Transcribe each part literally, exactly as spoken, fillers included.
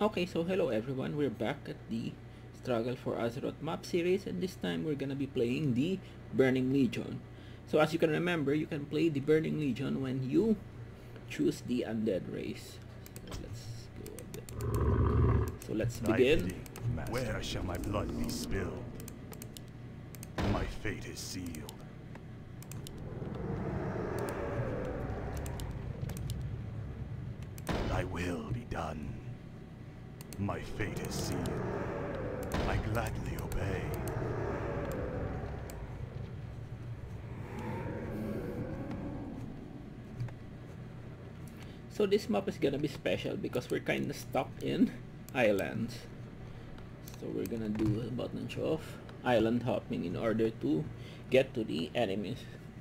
Okay, so hello everyone, we're back at the Struggle for Azeroth map series, and this time we're gonna be playing the Burning Legion. So as you can remember, you can play the Burning Legion when you choose the Undead race. So let's go a bit. So let's begin. Where shall my blood be spilled? My fate is sealed. Thy will be done. My fate is sealed. I gladly obey. So this map is gonna be special because we're kinda stuck in islands. So we're gonna do a bunch of island hopping in order to get to the enemies.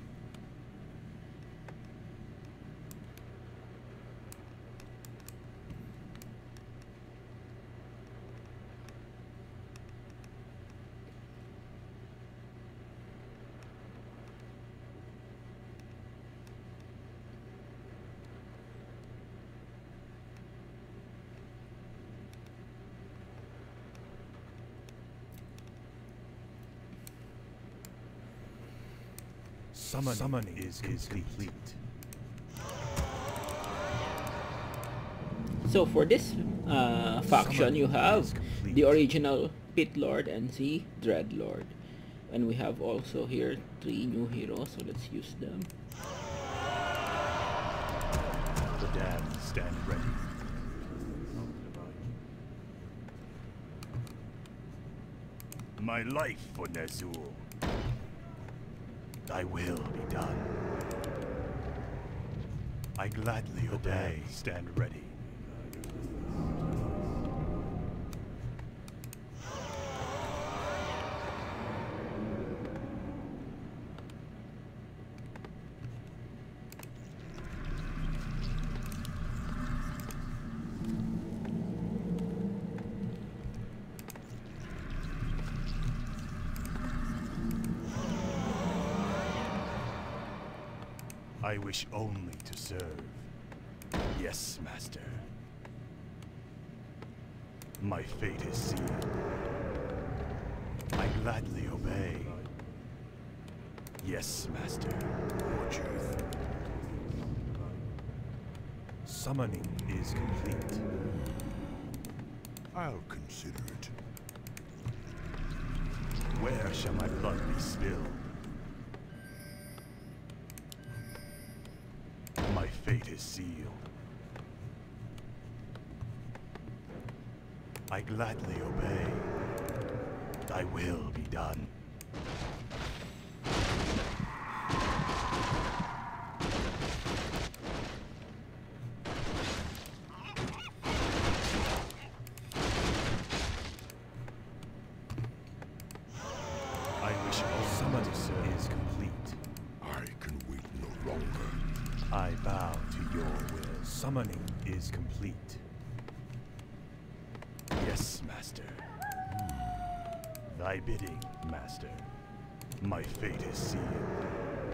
Summoning, Summoning is, is complete. So for this uh, faction, you have the original Pit Lord and the Dread Lord, and we have also here three new heroes. So let's use them. The damned stand ready. My life for Ner'zhul. Thy will be done. I gladly obey. Stand ready. I wish only to serve. Yes, Master. My fate is sealed. I gladly obey. Yes, Master. Warcraft. Summoning is complete. I'll consider it. Where shall my blood be spilled? My fate is sealed. I gladly obey. Thy will be done. I wish all summoning is complete. I can wait no longer. I bow to your will. Summoning is complete. Yes, Master. Thy bidding, Master. My fate is sealed.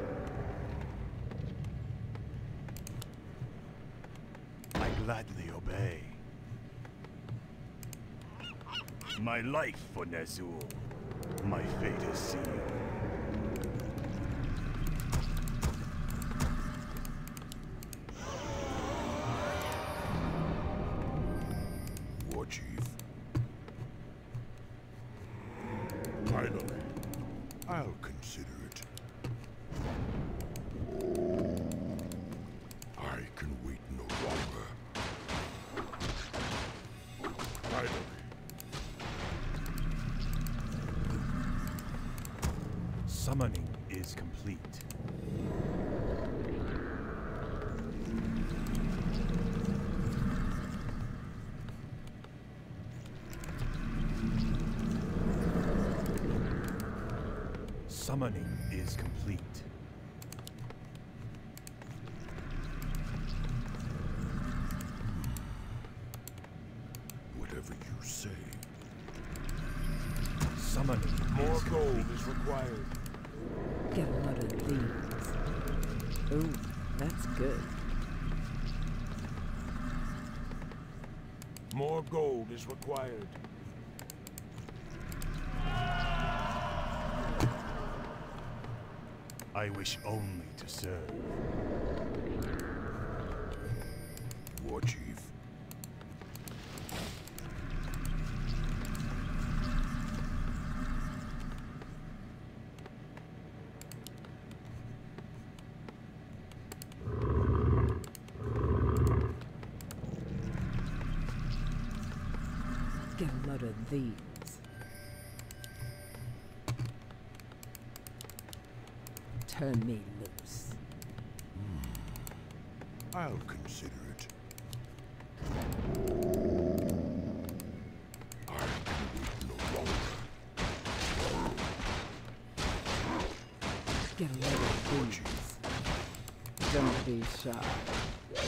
I gladly obey. My life for Ner'zhul. My fate is sealed. Chief. Finally, I'll consider it. I can wait no longer. Finally. Summoning is complete. Summoning is complete. Whatever you say. Summoning More is gold complete. is required. Get a lot of these. Ooh, that's good. More gold is required. I wish only to serve. War Chief. Get a load of these. Turn me loose. I'll consider it. I can wait no longer. Get a load of these. Don't be shy.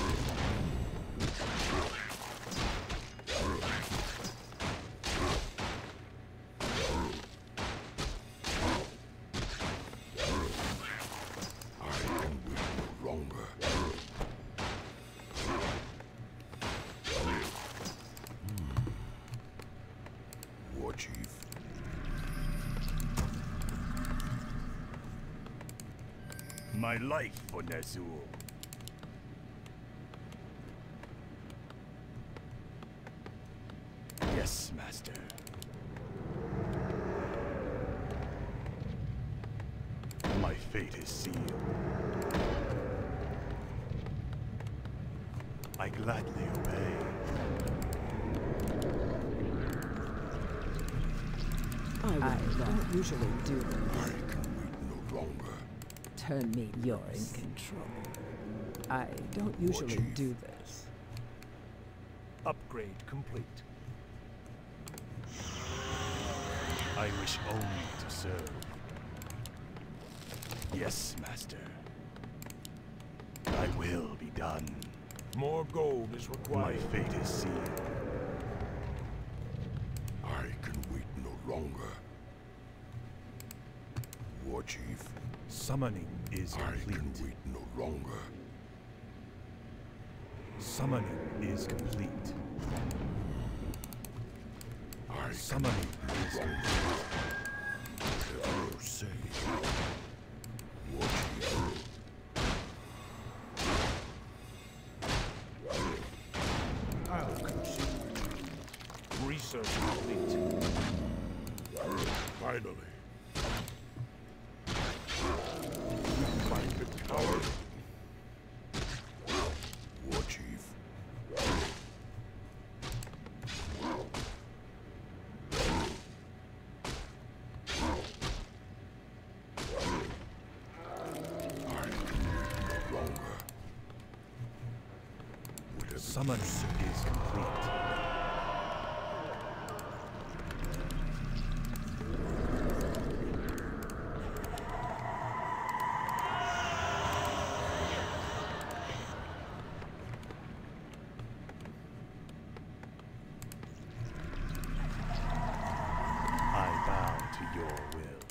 Chief. My life for Nezul. Yes, Master. My fate is sealed. I gladly obey. I, I don't usually do I this. can wait no longer. Turn me You're in control. I don't usually Chief. do this. Upgrade complete. I wish only to serve. Yes, Master. I will be done. More gold is My required. fate is sealed. I can wait no longer. War Chief. Summoning is I complete. can wait no longer. Summoning is complete. I Summoning is can wait no longer. Whatever you say. War Chief. I'll consider it. Research complete. Finally. We find the coward. War Chief. I can wait no longer. Whatever Summoning is complete. I bow to your will.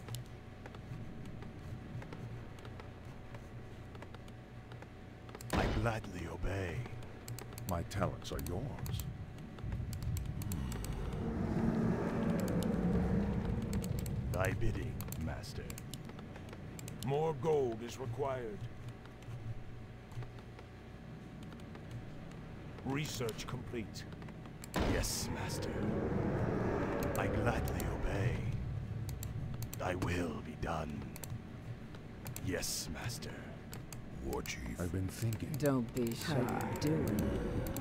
I gladly obey. My talents are yours. Thy bidding, Master. More gold is required. Research complete. Yes, Master. I gladly obey. Thy will be done. Yes, Master. War Chief. I've been thinking. Don't be shy. How you doing?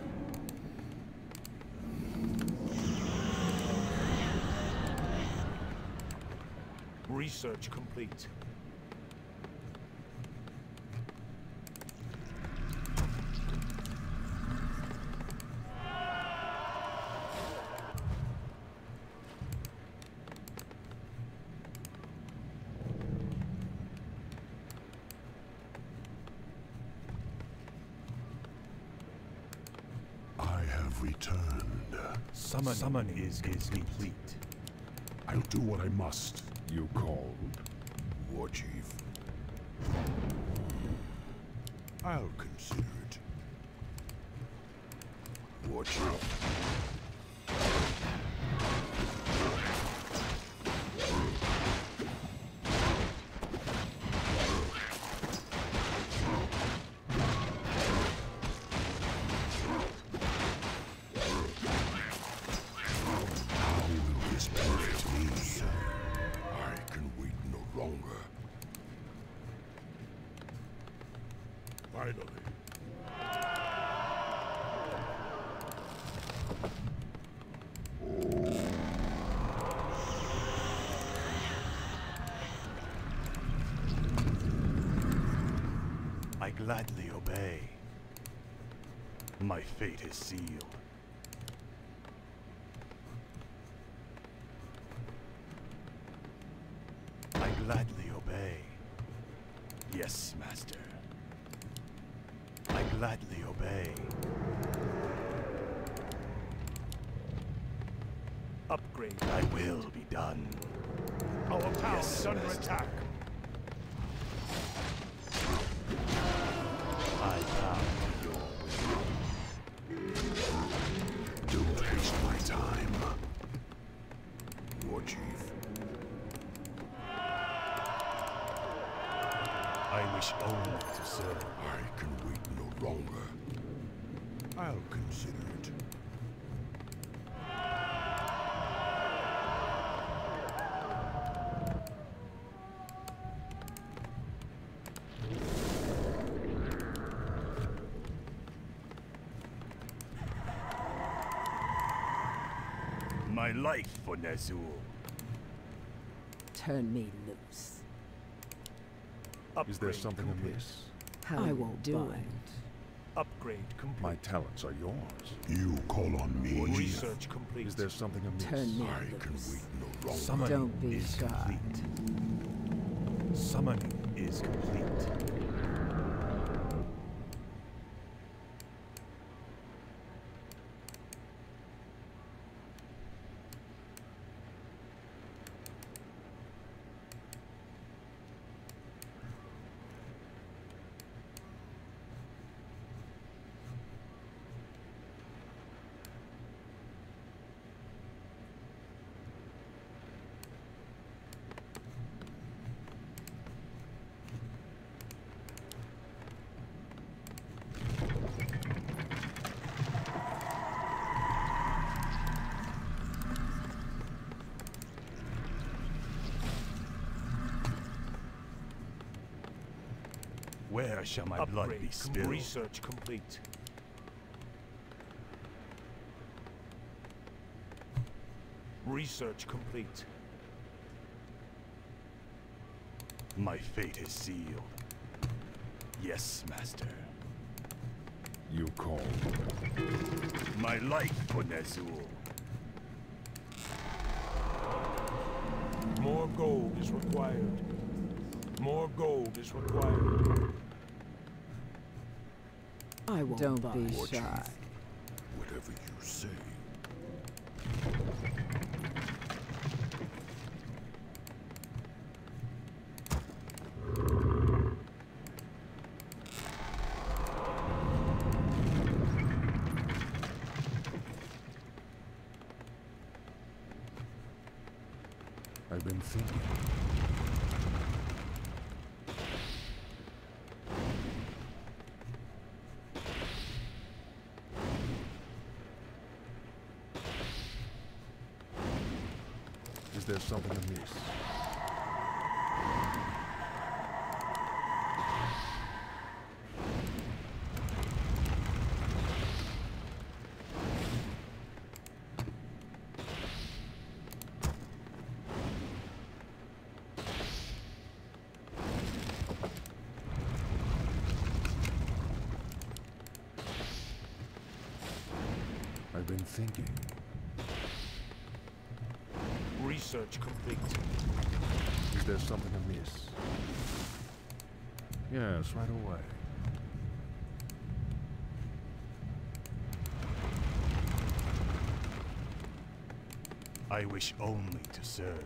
Research complete. I have returned. Summon, Summon is, is complete. I'll do what I must. You called. War Chief. I'll consider it. War Chief. gladly obey. My fate is sealed. I gladly obey. Yes, master. I gladly obey. Upgrade. I will be done. Our town Yes, is under master. attack. I bow to your will. Don't waste my time. War Chief. I wish only to serve. I can wait no longer. I'll consider it. My life for Nazul. Turn me loose. Upgrade Is there something complete. amiss? How I you won't doing? bite. Upgrade complete. My talents are yours. You call on me. Research complete. Is there something amiss? Turn me I can loose. wait no longer. Summoning Don't be is shy. complete. Summoning is complete. Where shall my blood be Upgrade. com- spilled? Research complete. Research complete. My fate is sealed. Yes, master. You call. My life for Nazul. More gold is required. More gold is required. I won't Don't bite. be War shy. Chief. Whatever you say. I've been thinking. Is there something amiss? I've been thinking. Research complete. Is there something amiss? Yes, right away. I wish only to serve.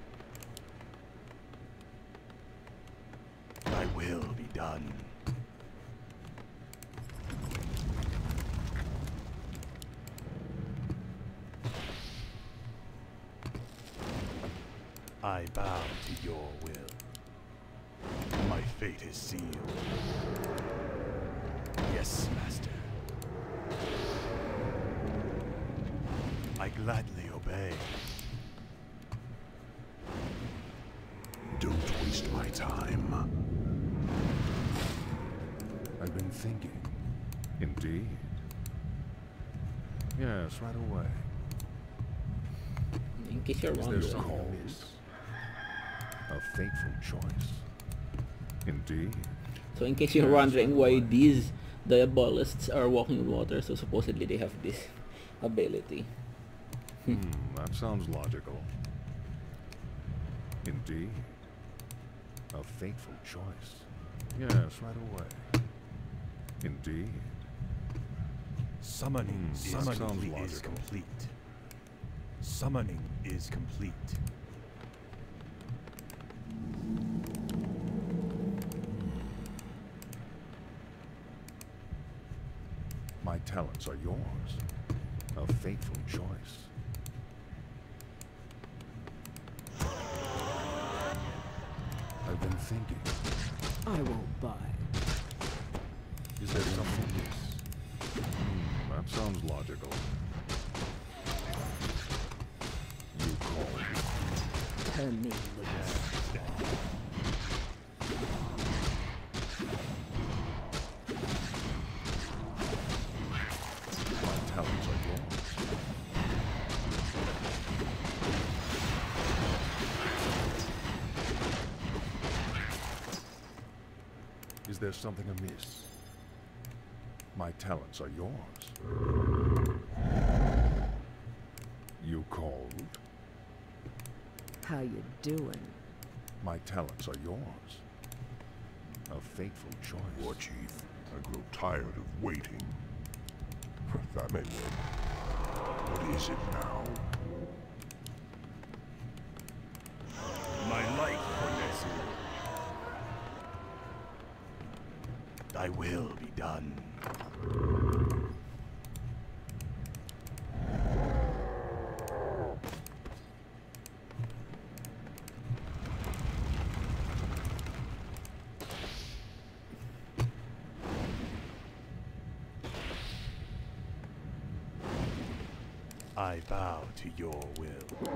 Thy will be done. I bow to your will. My fate is sealed. Yes, master. I gladly obey. Don't waste my time. I've been thinking. Indeed. Yes, right away. In case you're Is there wondering. something amiss? A fateful choice. Indeed. So in case you're wondering why these diabolists are walking in water, so supposedly they have this ability. Hmm, that sounds logical. Indeed. A fateful choice. Yes, right away. Indeed. Summoning Hmm, is, that sounds complete, logical. is complete. Summoning is complete. My talents are yours. A fateful choice. I've been thinking. I won't buy. Is there something amiss? Hmm, that sounds logical. You call. Turn me loose. My talents are yours. Is there something amiss? My talents are yours. You called? How you doing? My talents are yours. A fateful choice. War Chief, I grow tired of waiting. That may work. What is it now? My life for Thy will be done. I bow to your will.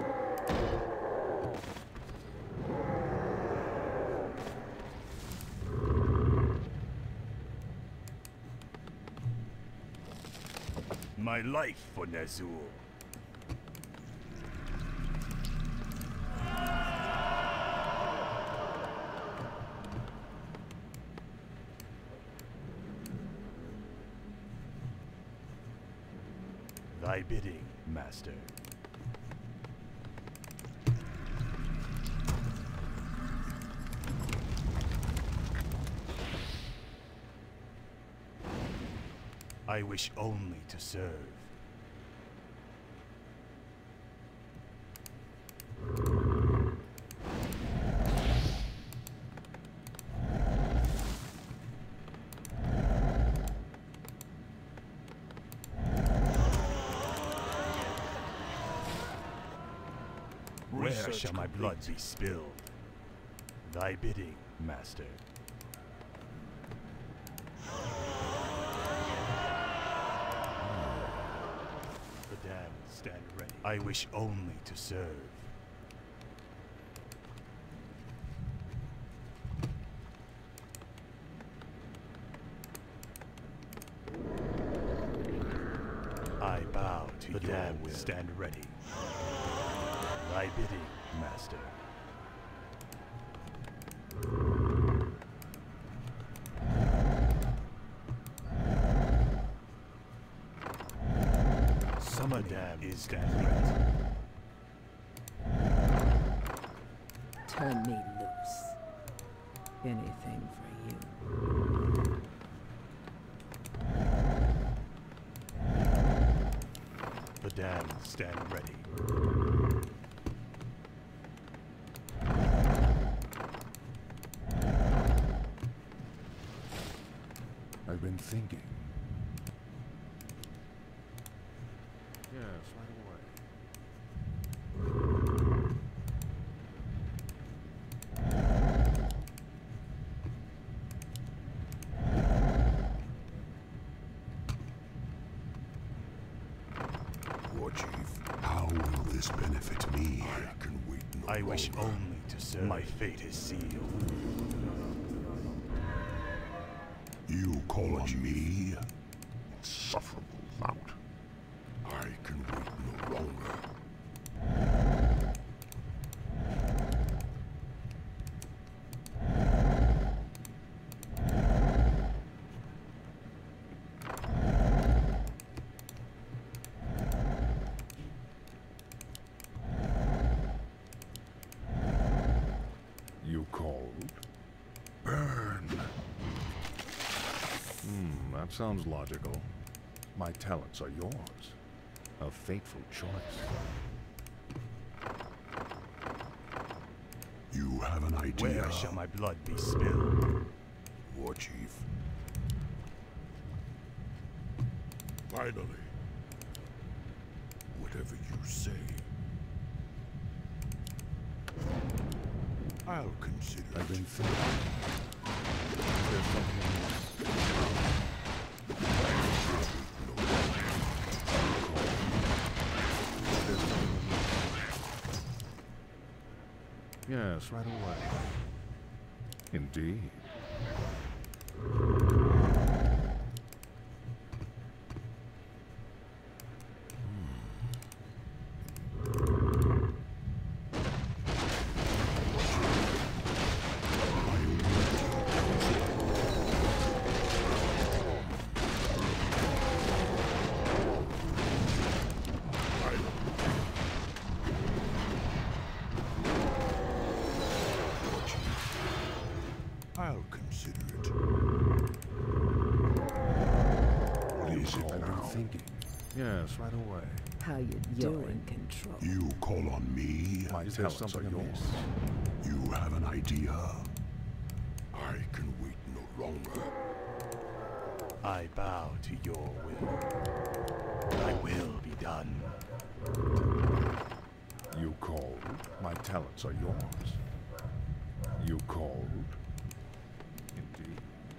My life for Nazul. Thy bidding, Master. I wish only to serve. Where Research shall my complete. blood be spilled? Thy bidding, Master. The damned stand ready. I wish only to serve. I bow to the your damned will. Stand ready. Thy bidding, Master. Summoning is stand ready. Turn me loose. Anything for you. The damned stand ready. I've been thinking. Yes, right away. War Chief, how will this benefit me? I can wait no I wish longer. only to serve. My fate is sealed. You call on me? Insufferable lout. I can wait no longer. that sounds logical. My talents are yours. A fateful choice. You have an idea? Where shall my blood be spilled? War Chief. Finally. Whatever you say. I'll consider I've been it. thinking. There's something in There's something in Yes, right away. Indeed. I'll consider it. What is it I've now? been thinking. Yes, right away. How you You're doing? in control. You call on me? My Is there talents are something yours. amiss? You have an idea? I can wait no longer. I bow to your will. Thy will be done. You called. My talents are yours. You called. Indeed.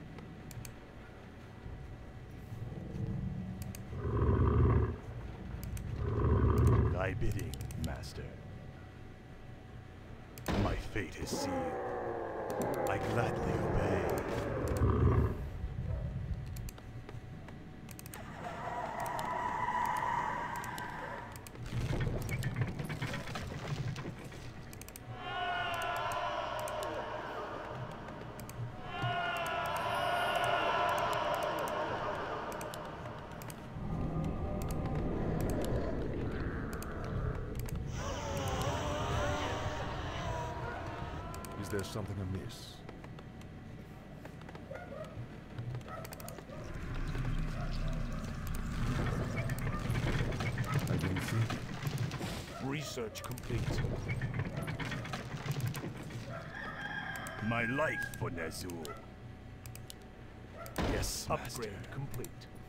Thy bidding, master. My fate is sealed. I gladly obey. Is there something amiss? I've been thinking. Research complete. My life for Nazul. Yes, master. Upgrade complete.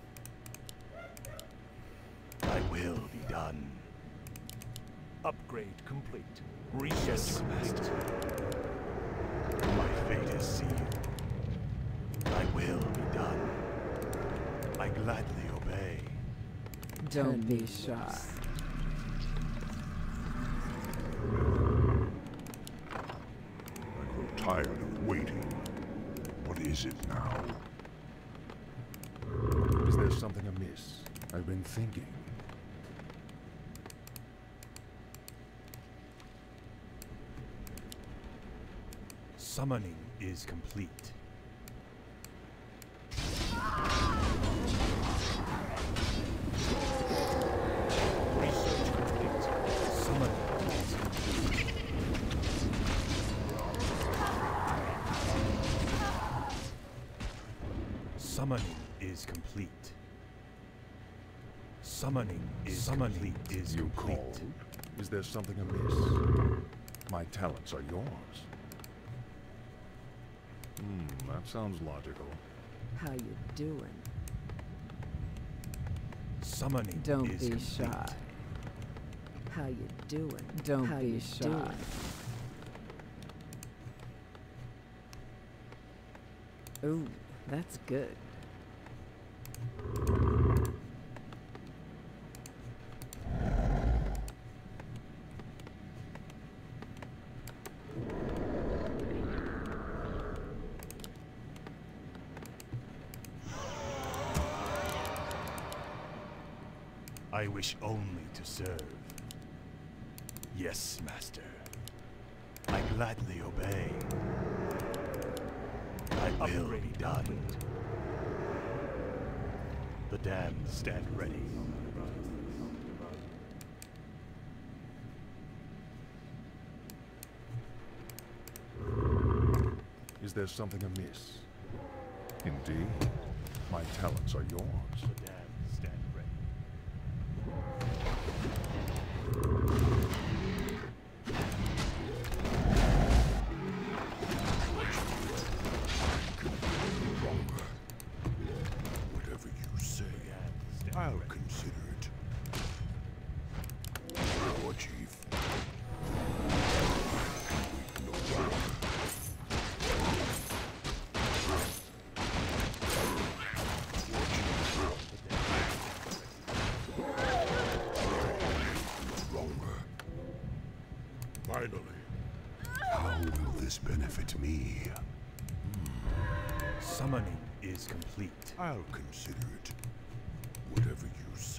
Thy will be done. Upgrade complete. Research Yes, complete. master. My fate is sealed. Thy will be done. I gladly obey. Don't be shy. I grow tired of waiting. What is it now? Is there something amiss? I've been thinking. Summoning is complete. Research complete. Summoning is complete. Summoning is complete. Summoning is Summoning complete. Is You complete. called. Is there something amiss? My talents are yours. Hmm, that sounds logical. How you doing? Summoning Don't is be complete. shy. How you doing? Don't How be you shy. doing? Ooh, that's good. I wish only to serve. Yes, master. I gladly obey. I will be done. The damned stand ready. Is there something amiss? Indeed. My talents are yours. Stand ready. Whatever you say, I'll consider it. War Chief. No longer. Finally. How will this benefit me? Summoning is complete. I'll consider it. Whatever you say.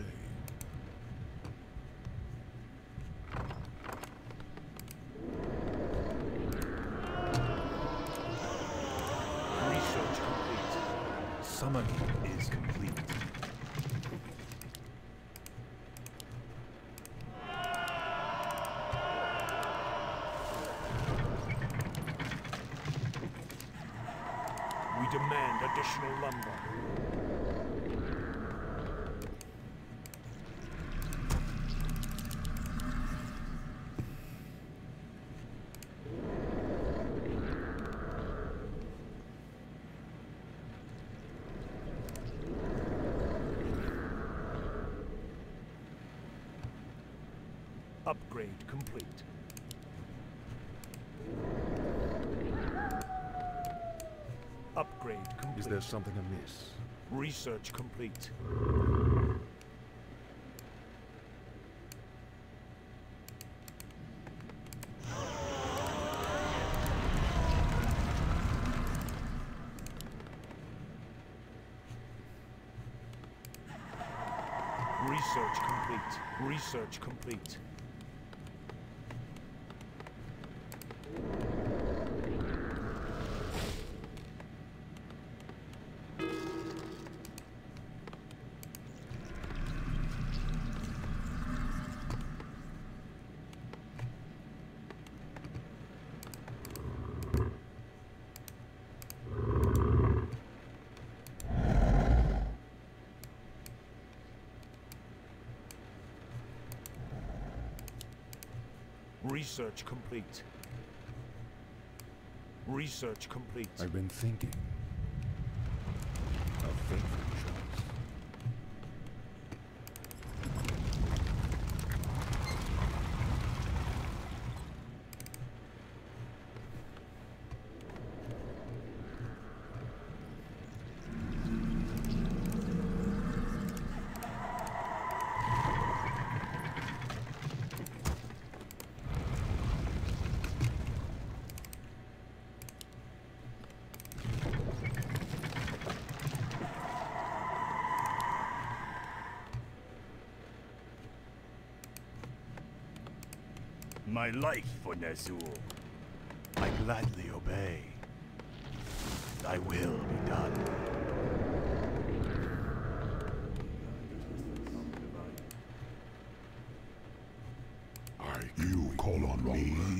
Research complete. Summoning is complete. We demand additional lumber. Upgrade complete. Upgrade complete. Is there something amiss? Research complete. Research complete. Research complete. Research complete. Research complete. I've been thinking. A fateful choice. My life for Ner'zhul. I gladly obey. Thy will be done. I you call on me?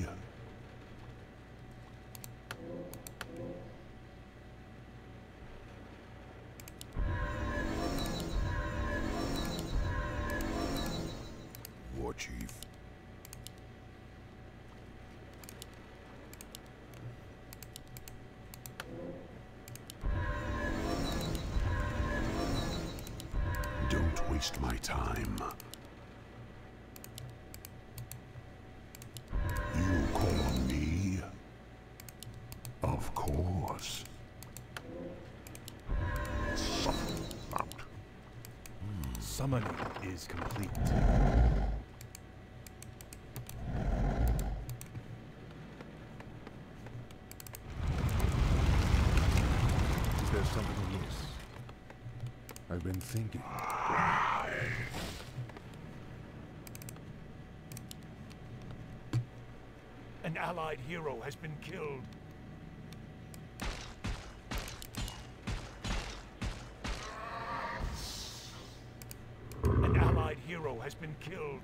War Chief. Don't waste my time. You call on me? Of course. Suffer out. Summoning is complete. Is there something amiss? I've been thinking. An allied hero has been killed. An allied hero has been killed.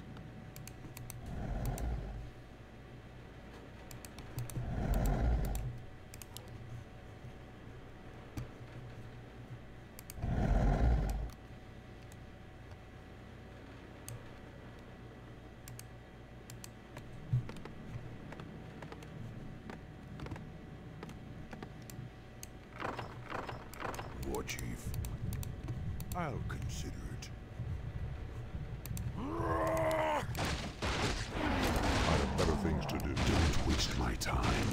I'll consider it. I have better things to do. Don't waste my time.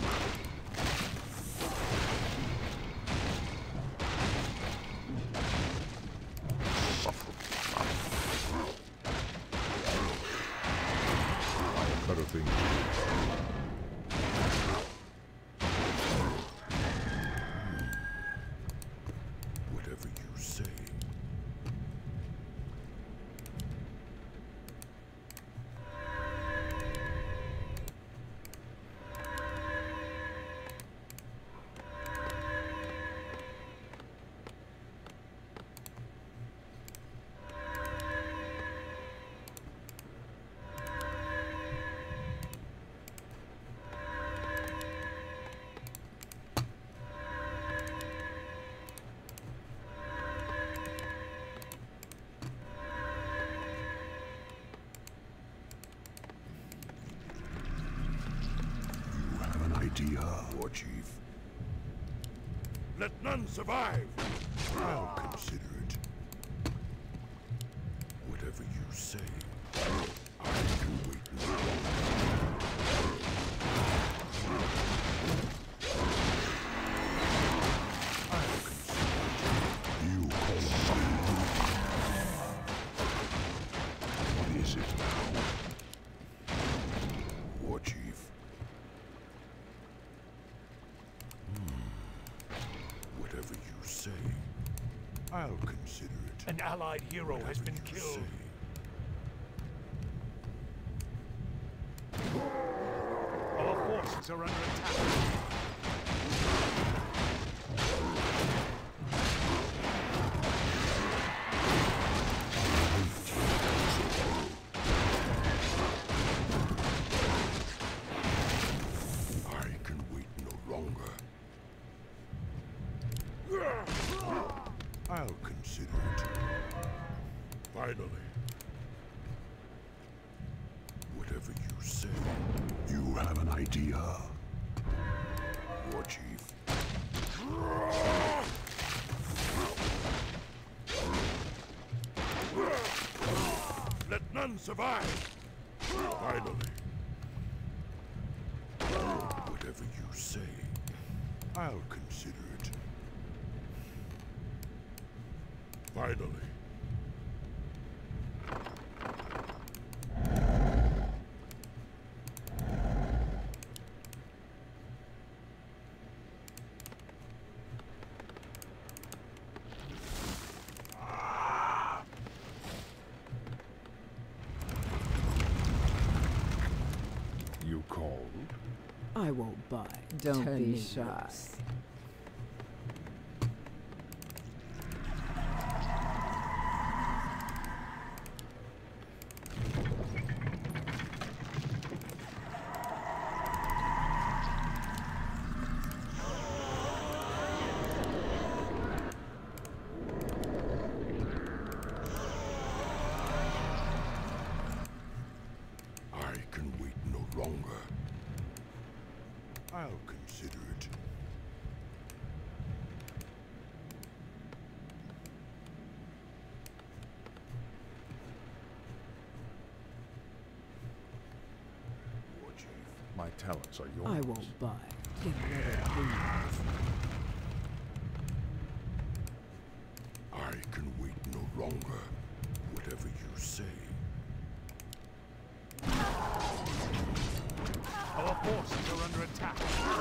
I have better things to do. Whatever you say. Idea, War Chief. Let none survive. I'll consider it. Whatever you say, I can wait no longer. I'll consider it. You call me. What is it now? War Chief. Whatever you say, I'll consider it. An allied hero Whatever has been you killed. say. Our forces are under attack. I can wait no longer. I'll consider it. Finally. Whatever you say. You have an idea, War Chief. Let none survive. Finally. Whatever you say, I'll consider it. Finally. You called? I won't buy. Don't Turn be me shy. loose. I can wait no longer. I'll consider it. War Chief. My talents are yours. I won't buy. Get rid of these. I can wait no longer. Whatever you say. Our forces are under attack.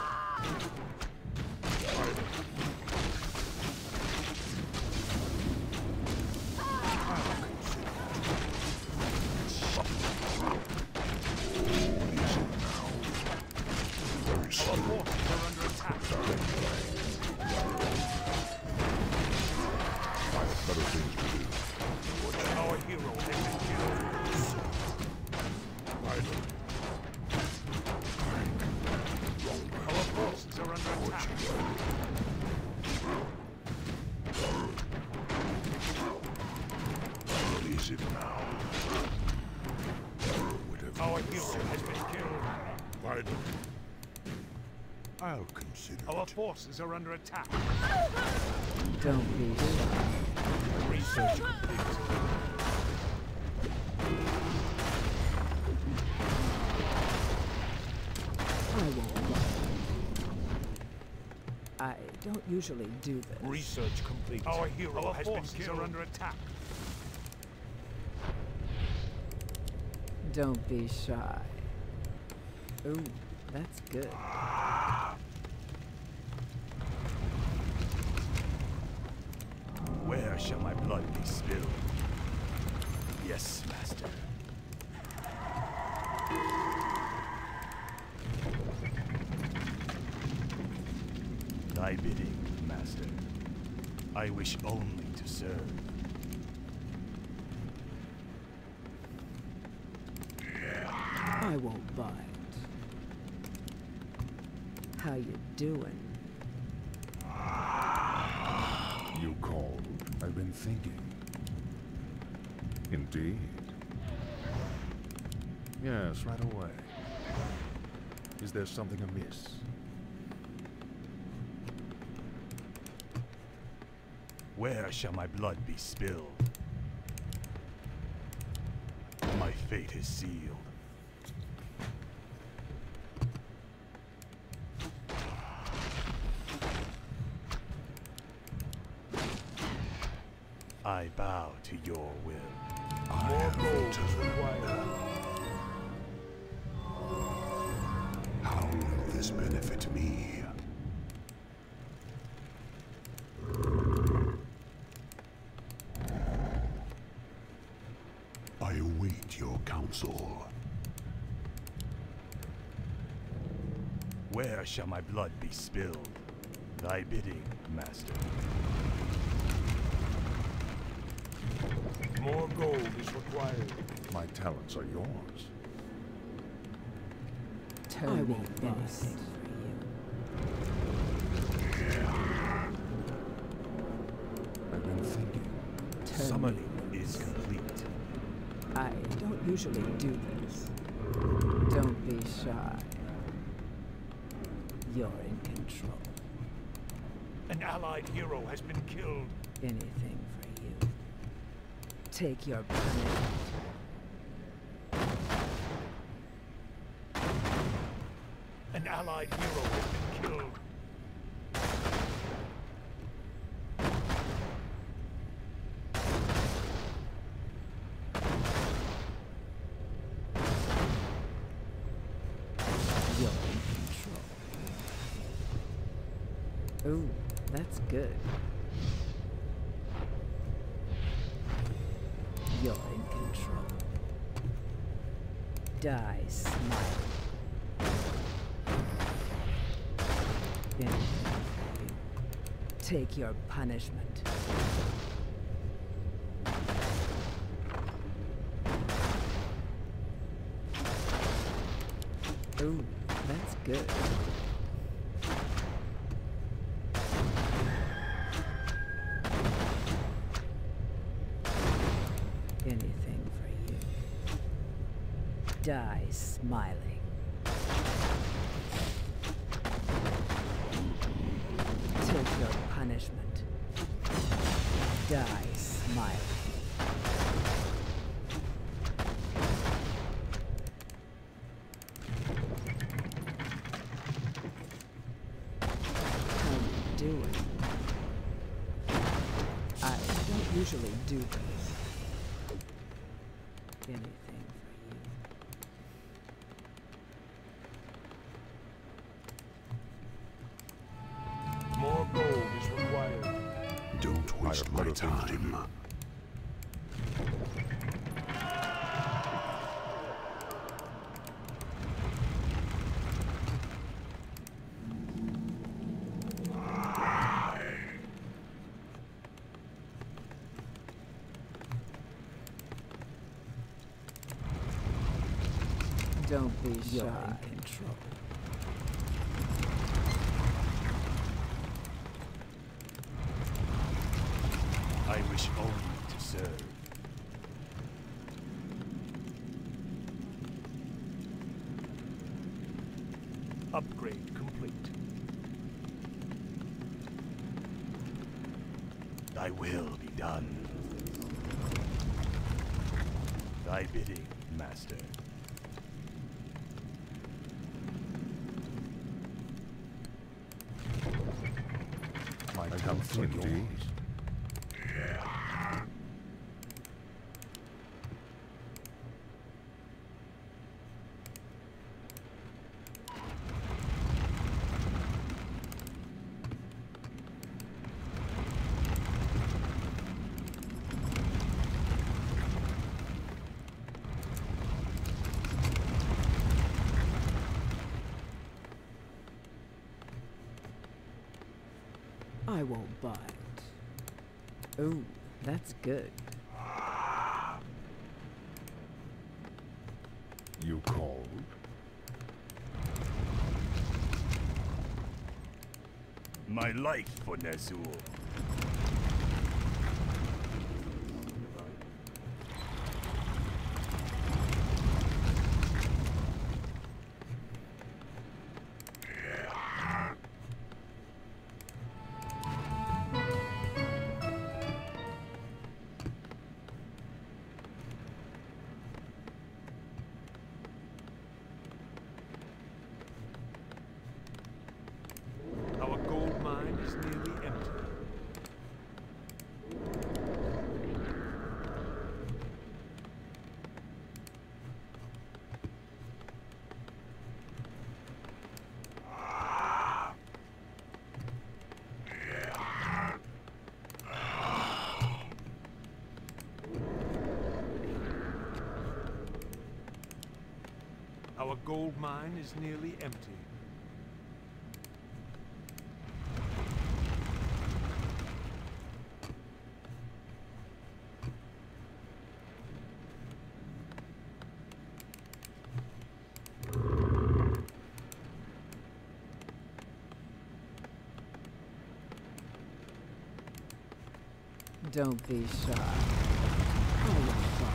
Very Our slow. forces are under attack. I have better things to do. Our hero has been killed. Finally. Our forces are under attack. What is it now? Whatever Our you hero say. has been killed. Finally. I'll consider Our it. forces are under attack. Don't be shy. Research complete. I won't lie. I don't usually do this. Research complete. Our hero Our has forces been killed. Are under attack. Don't be shy. Ooh, that's good. Where shall my blood be spilled? Yes, master. Thy bidding, master. I wish only to serve. I won't bite. How you doing? You called. I've been thinking. Indeed. Yes, right away. Is there something amiss? Where shall my blood be spilled? My fate is sealed. I bow to your will. More gold is required. How will this benefit me? I await your counsel. Where shall my blood be spilled? Thy bidding, master. More gold is required. My talents are yours. Tell I me won't anything for you. I've been thinking. Tell Summoning me. is complete. I don't usually do this. Don't be shy. You're in control. An allied hero has been killed. Anything for you. Take your punishment. An allied hero has been killed. You're in control. Ooh, that's good. You're in control. Die smiling. Anything for you. Take your punishment. Ooh, that's good. Anything for you. Die smiling. Take your punishment. Die smiling. How you doing? I don't usually do this. Anything for you. More gold is required. Don't waste have my better things to time. Don't be shy. You're in control. I wish only to serve. Upgrade complete. Thy will be done. Thy bidding, Master. My health are yours. I won't bite. Ooh, that's good. You called? My life for Ner'zhul. Our gold mine is nearly empty. Our gold mine is nearly empty. Don't be shy. I won't bite.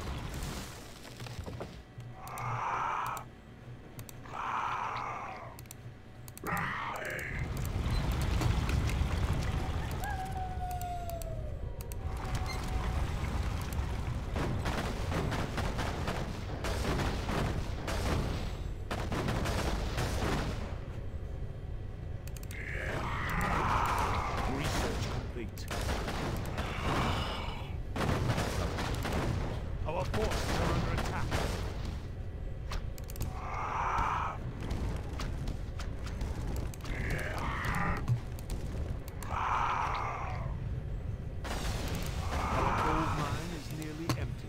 Research complete. Our forces are under attack. Our gold mine is nearly empty.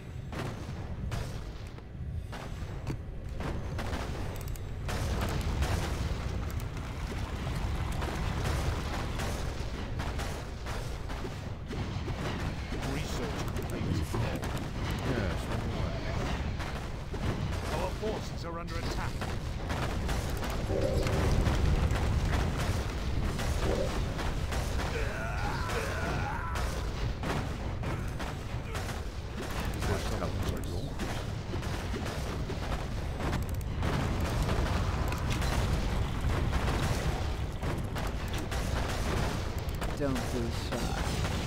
Research complete. Yes, Our forces are under attack. my health are yours. Don't be shy.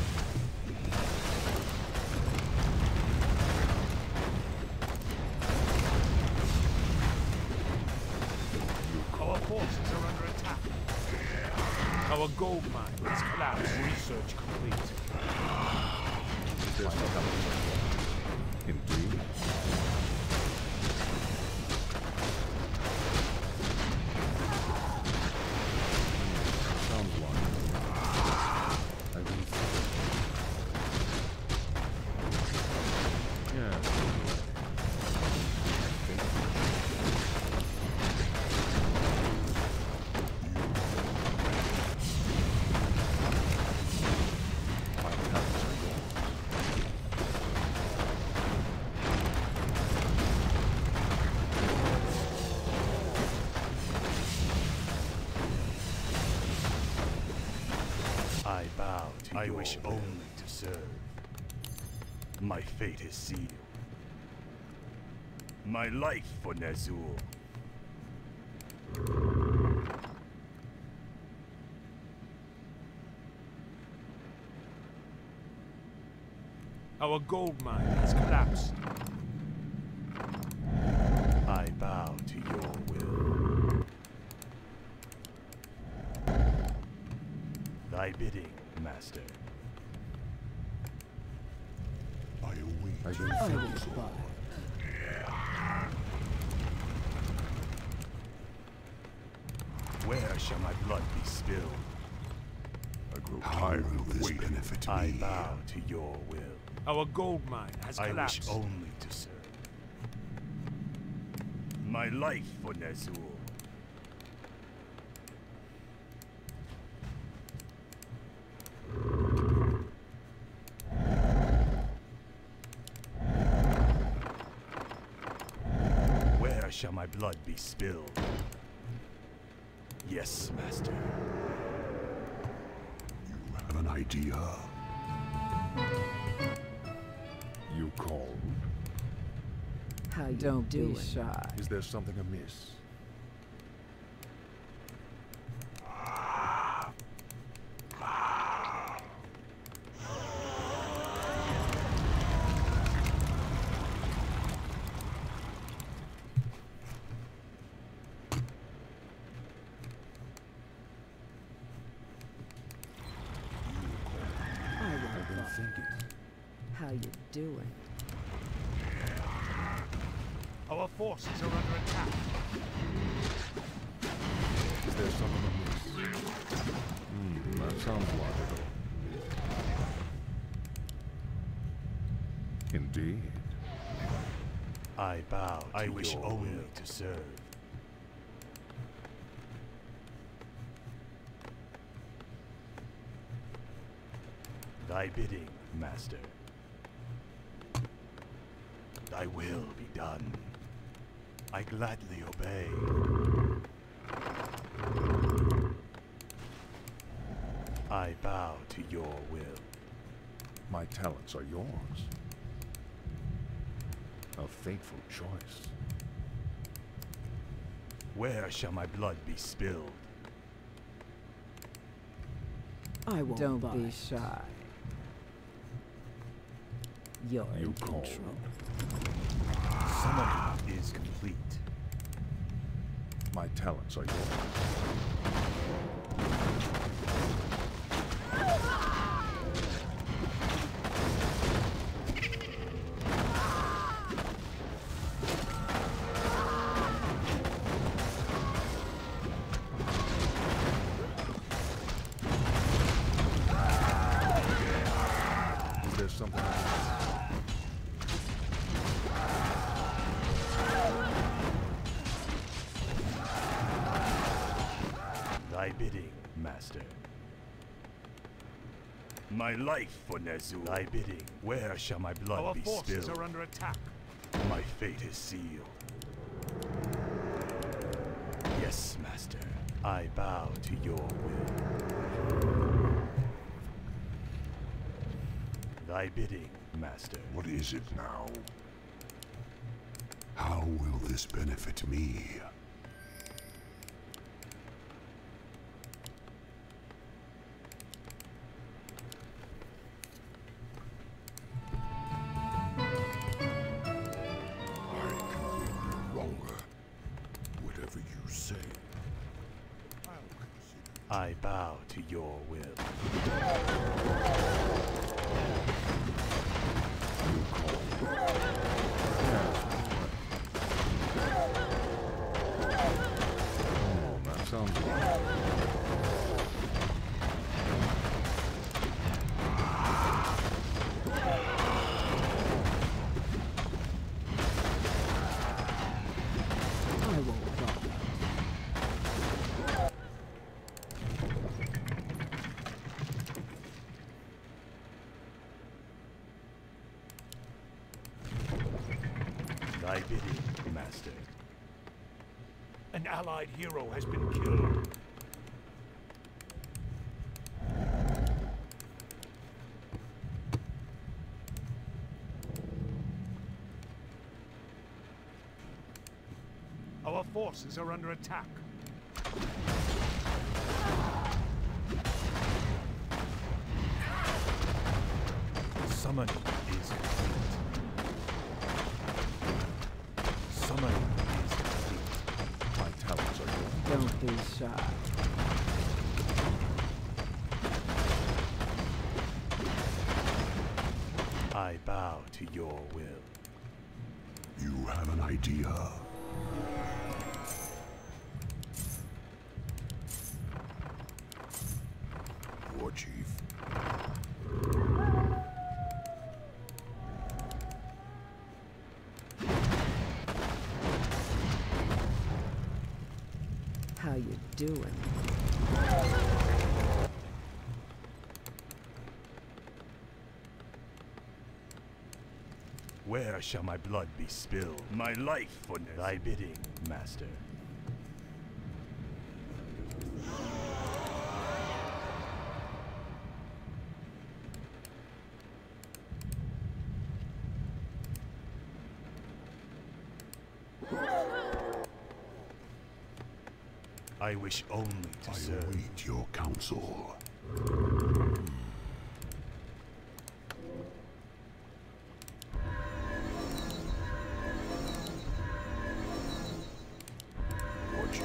Our forces are under attack. Our gold mine has collapsed. Research complete. My health are yours. Indeed. Sounds like. I will see. Yes. My health are yours. I bow to I wish only to serve. My fate is sealed. My life for Ner'zhul. Our gold mine has collapsed. I bow to your will. Thy bidding, master. I await I your don't I will counsel. buy. Where shall my blood be spilled? I grow How tired will of this waiting. benefit I me? bow to your will. Our gold mine has I collapsed. wish only to serve. My life for Ner'zhul. Where shall my blood be spilled? Yes, master. You have an idea? You called. How you Don't be doing? shy. Is there something amiss? I will I've been buy. thinking. How you doing? Our forces are under attack. Is there something amiss? Hmm, that sounds logical. Indeed. I bow. I to wish your only will. to serve. Thy bidding, master. Thy will be done. I gladly obey. I bow to your will. My talents are yours. A fateful choice. Where shall my blood be spilled? I won't Don't buy. be shy. You're You in called. control. Summoning is complete. My talents are yours. Is there something amiss? Thy bidding, master. My life for Ner'zhul. Thy bidding. Where shall my blood Our be forces spilled? are under attack. My fate is sealed. Yes, master. I bow to your will. Thy bidding, master. What is it now? How will this benefit me? I can wait no longer. Whatever you say. I'll consider. I bow to your will. Oh, that sounds good. I won't buy. Thy bidding, master. An allied hero has been killed. Our forces are under attack. Summoning is be shy. I bow to your will. You have an idea. War Chief. How you doing? Where shall my blood be spilled? My life for thy bidding, master. I wish only to I serve. await your counsel. War Chief.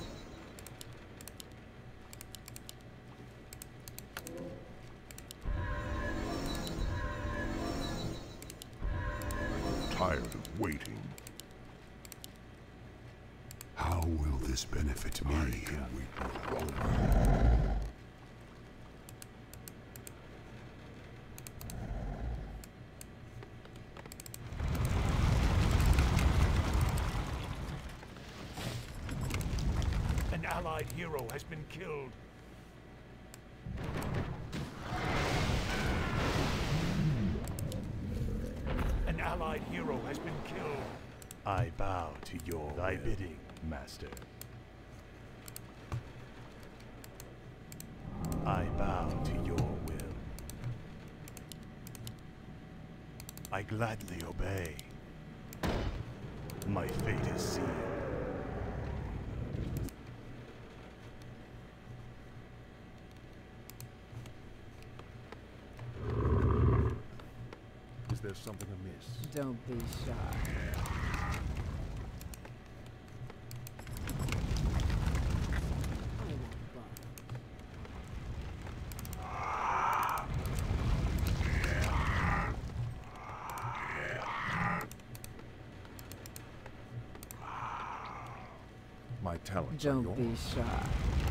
Tired of waiting. How will this benefit me? I can wait no longer. An allied hero has been killed. An allied hero has been killed. I bow to your thy bidding, master. I bow to your will. I gladly obey. My fate is sealed. Is there something amiss? Don't be shy. My talents are Don't yours. be shy.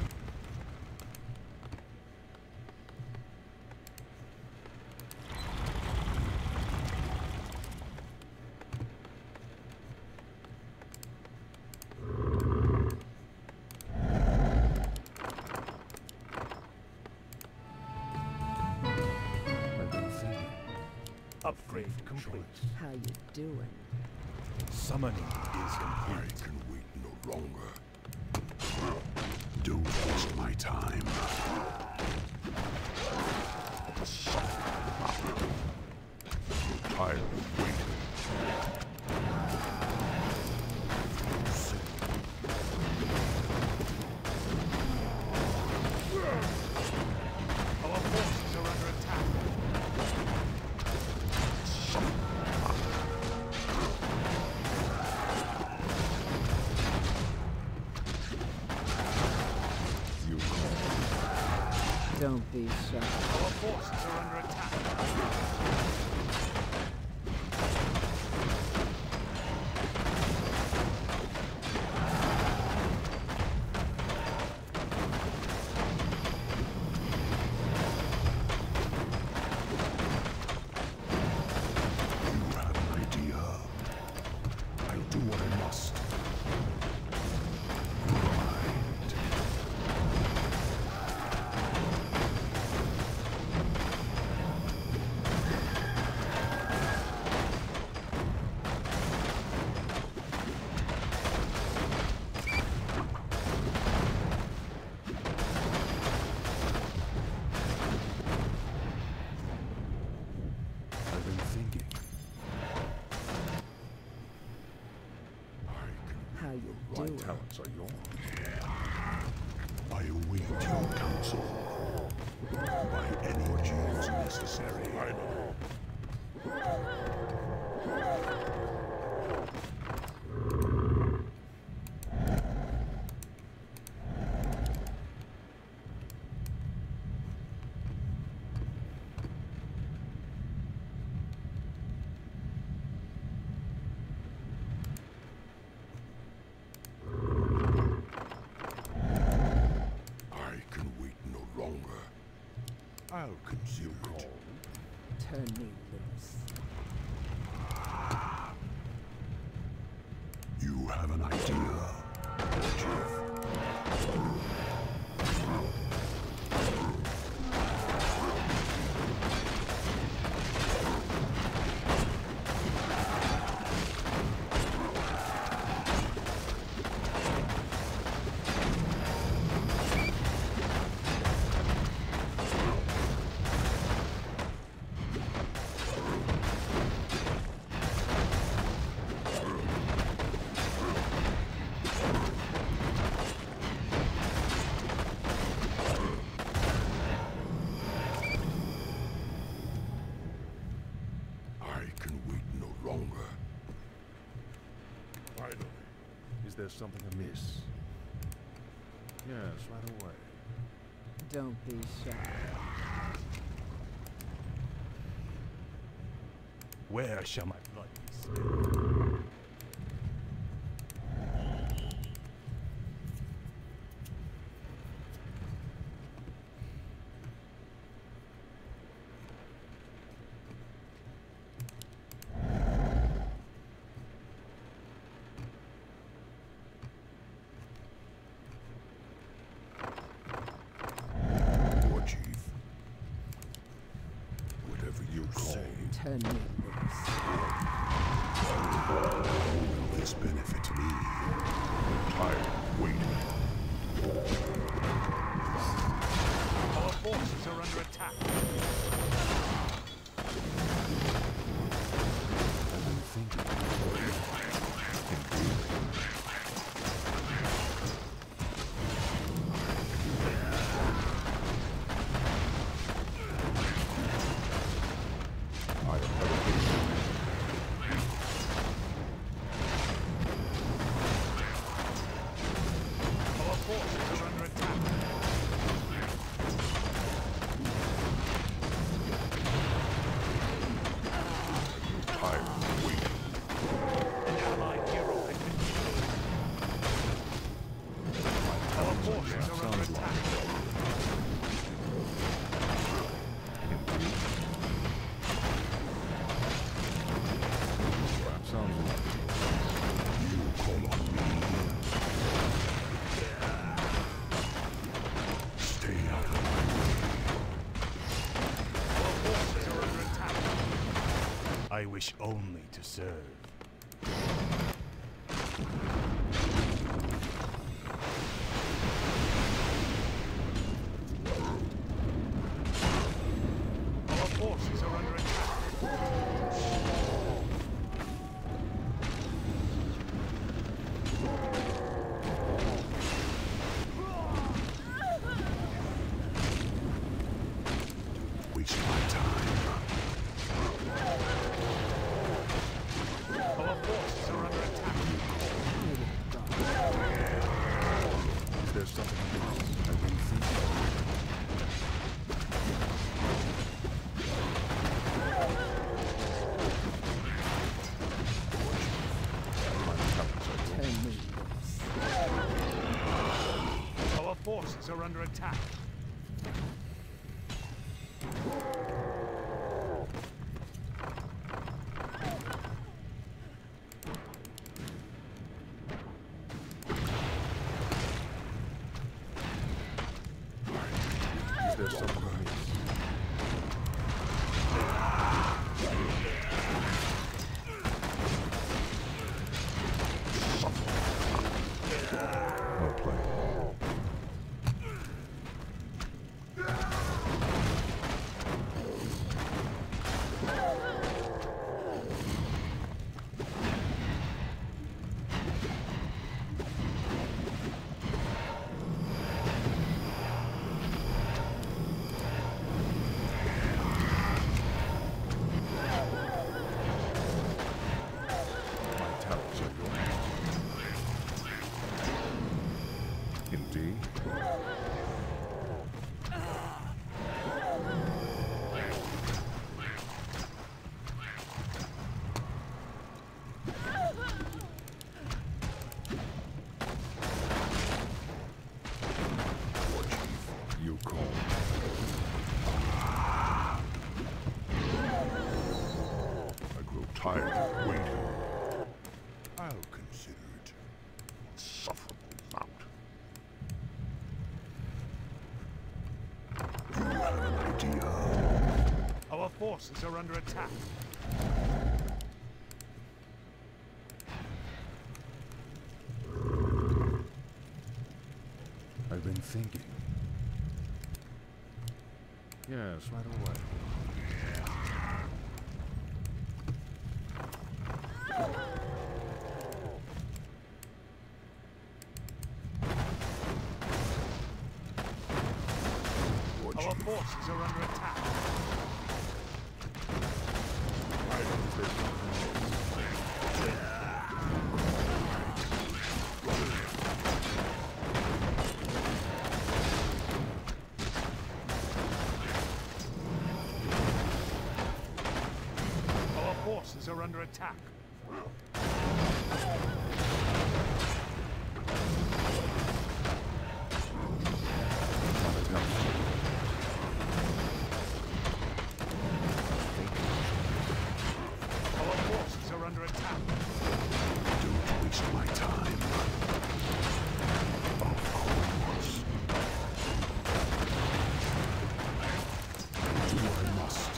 I've been thinking. Upgrade complete. How you doing? Summoning is I complete. can wait no longer. Don't waste my time. Tired of waiting. Our forces are under attack. You call. Don't be shy. Our forces are under attack. You have an idea. I'll do what I must. Right. I've been thinking. I can How you My doing? talents are yours. I await your counsel. By any means necessary. I know. I'll consume it. Turn me loose. You have an idea, Chief. There's something amiss. Yes, right away. Don't be shy. Where shall my blood be spilled? Turn me loose. Will this benefit me? I'm tired of waiting. Our forces are under attack. I've been thinking. I wish only to serve. Our forces are under attack. Waste my time. Our forces are under attack. Is there something amiss? I've been thinking. Turn me loose. Our forces are under attack. There's something amiss. No play. Indeed. You call. tired of waiting. I'll consider it. Insufferable lout. You have an idea? Our forces are under attack. I've been thinking. Yes, right away. Our forces are under attack. Our forces are under attack. Our forces are under attack. Don't waste my time. Of course. Do I must?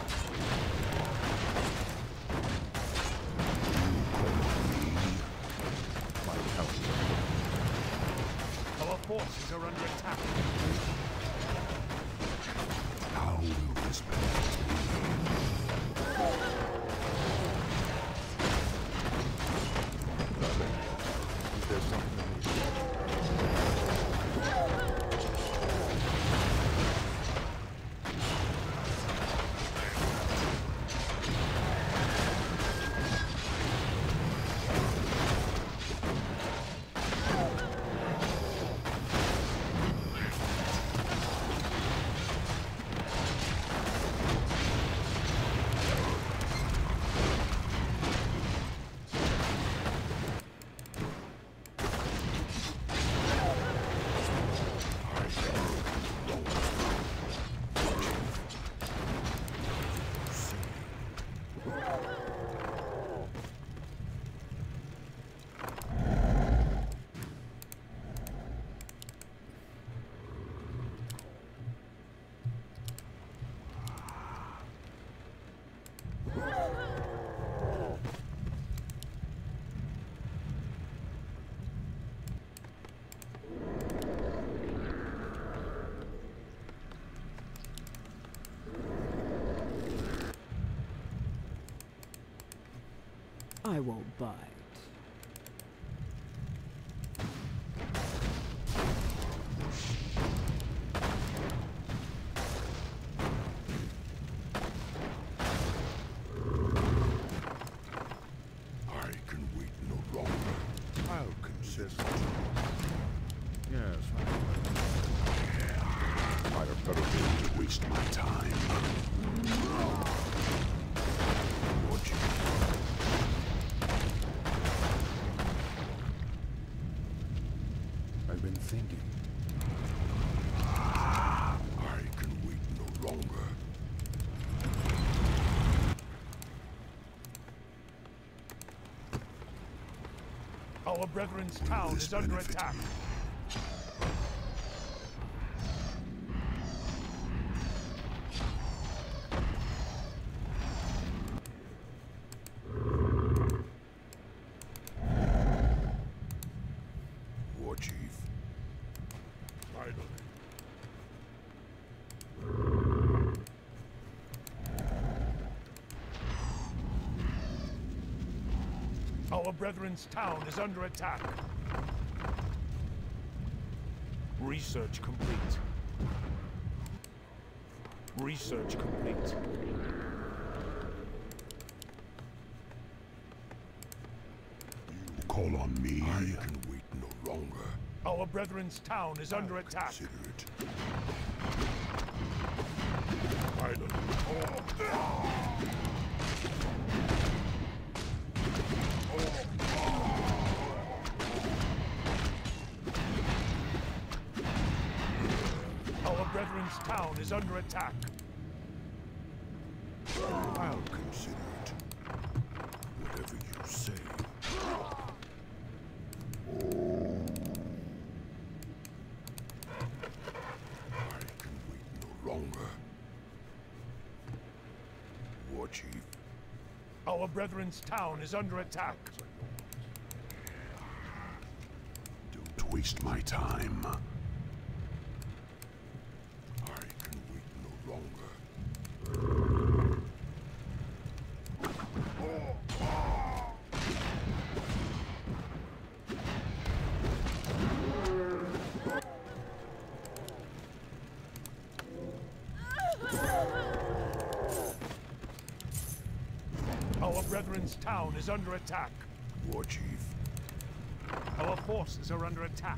You call me? My help. Our forces are under attack. How will this benefit me? Is there something I need to do? I won't bite. I can wait no longer. I'll consider it. Yes, right away. I have better way to waste my time. Would you? I've been thinking. I can wait no longer. Our brethren's town this is under benefit attack. me? War Chief. Finally. Our brethren's town is under attack. Research complete. Research complete. You call on me? I can wait no longer. Our brethren's town is under attack. Consider it. Finally. Our brethren's town is under attack. I'll consider it. Our brethren's town is under attack. Don't waste my time. I can wait no longer. Our brethren's town is under attack. War Chief. Our forces are under attack.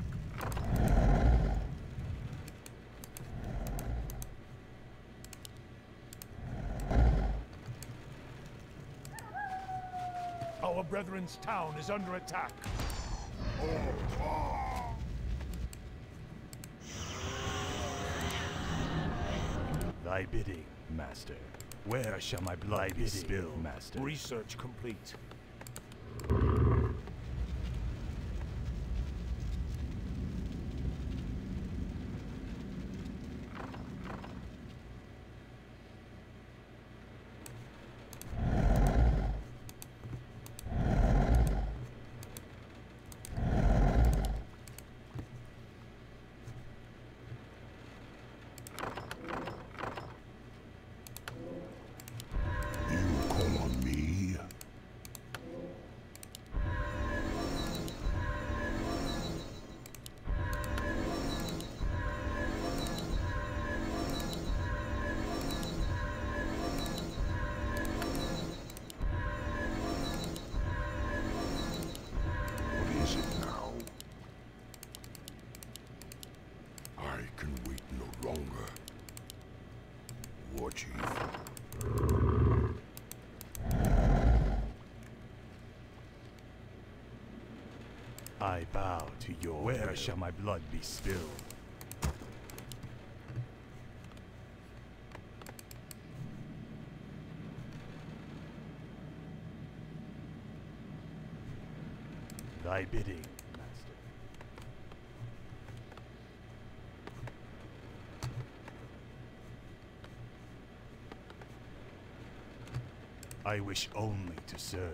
Our brethren's town is under attack. Thy bidding, master. Where shall my blood be spilled, master? Research complete. You call on me? What is it now? I can wait no longer. War Chief. I bow to your Where will. Shall my blood be spilled? Thy bidding, master. I wish only to serve.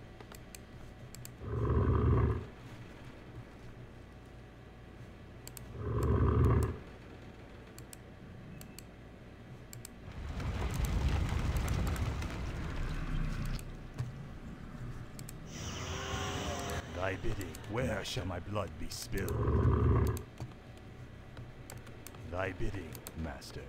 Thy bidding, where shall my blood be spilled? Thy bidding, master.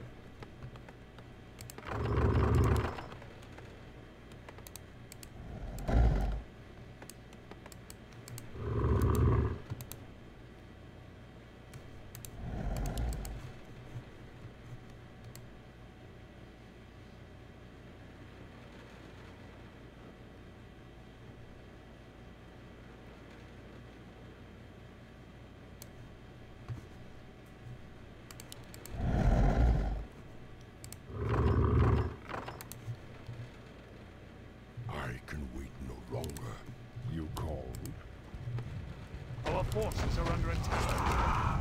I can wait no longer. You called? Our forces are under attack.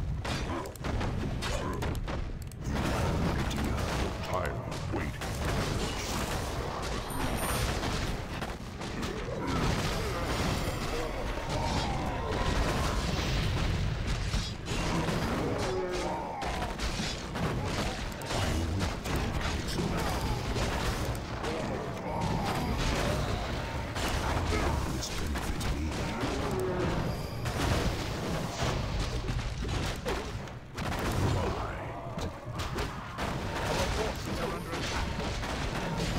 Tired of waiting. This benefits me. Our forces are under attack.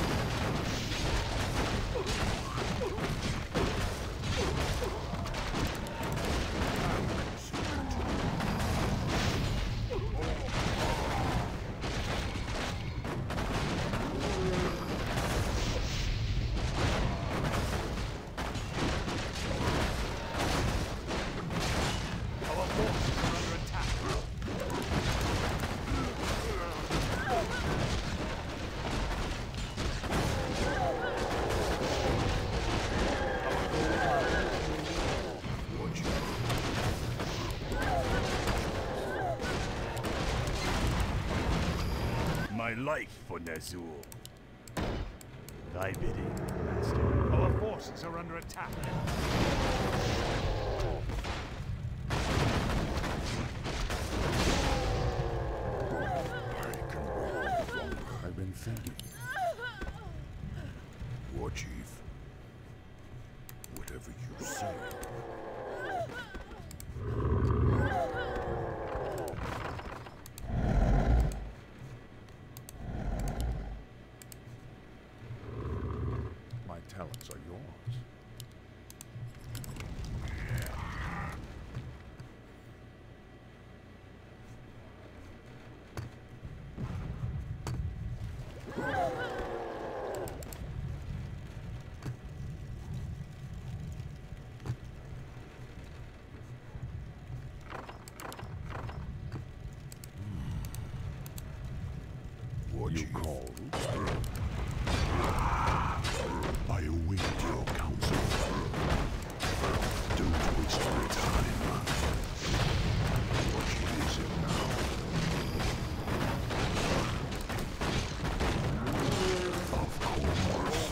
Our forces are under attack. My life for Nazul. Thy bidding, master. Our forces are under attack. I've been thinking. War Chief, whatever you say. My talents are yours. War You Chief, called. I await your counsel. Don't waste my time. What is it now? Of course.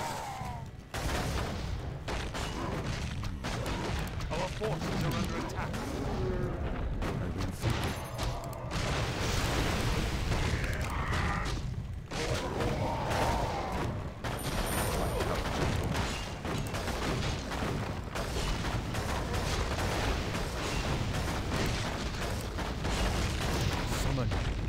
Our forces are under attack. I've been thinking. Summon.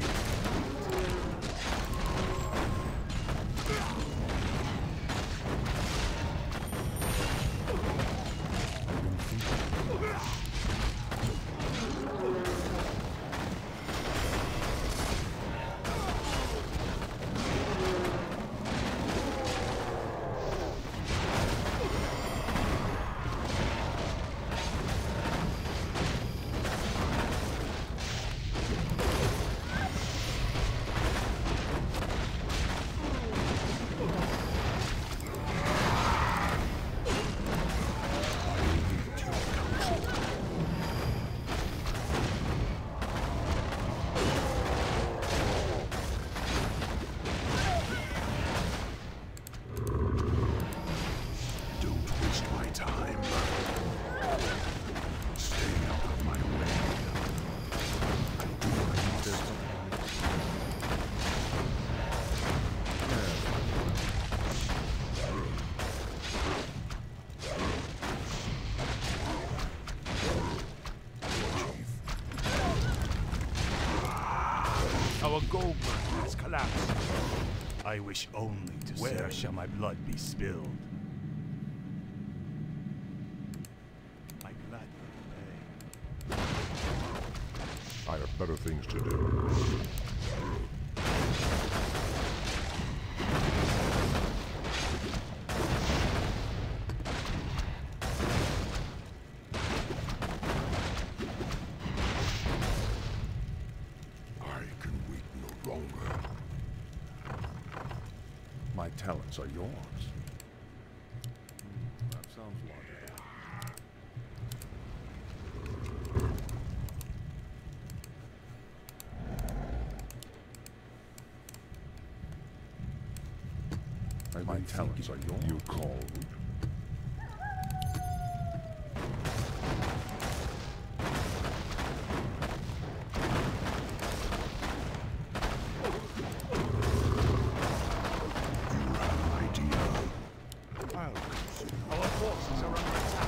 Don't waste my time. Stay out of my way. I do not There's something. Our gold mine has collapsed. I wish only to Where serve. Shall my blood be spilled? I gladly obey. I have better things to do. I can wait no longer. My talents are yours. That sounds logical. My talents are yours. You called. Our forces are under attack.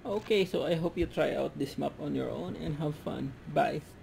Okay, so I hope you try out this map on your own and have fun. Bye.